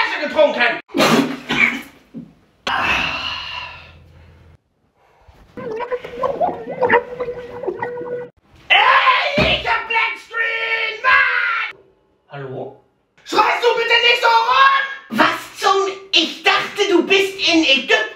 Flasche getrunken. Ey, ich hab Blackscreen, Mann! Hallo? Schreist du bitte nicht so rum! Was zum... Ich dachte, du bist in Ägypten.